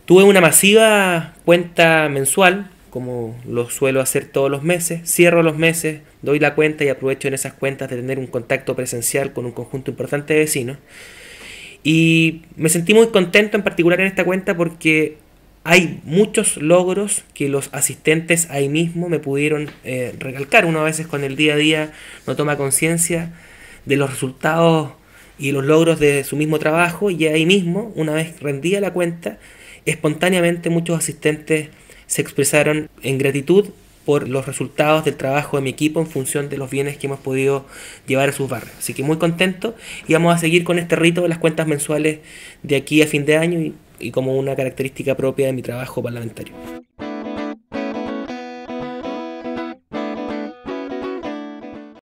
Tuve una masiva cuenta mensual, como lo suelo hacer todos los meses. Cierro los meses, doy la cuenta y aprovecho en esas cuentas de tener un contacto presencial con un conjunto importante de vecinos. Y me sentí muy contento en particular en esta cuenta porque hay muchos logros que los asistentes ahí mismo me pudieron recalcar. Uno a veces con el día a día no toma conciencia de los resultados y los logros de su mismo trabajo, y ahí mismo, una vez rendida la cuenta, espontáneamente muchos asistentes se expresaron en gratitud por los resultados del trabajo de mi equipo en función de los bienes que hemos podido llevar a sus barrios. Así que muy contento, y vamos a seguir con este rito de las cuentas mensuales de aquí a fin de año, y como una característica propia de mi trabajo parlamentario.